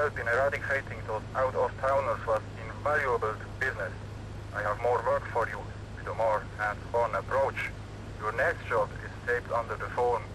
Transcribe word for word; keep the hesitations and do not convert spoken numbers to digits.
help in eradicating those out-of-towners was invaluable to business. I have more work for you, with a more hands-on approach. Your next job is taped under the phone.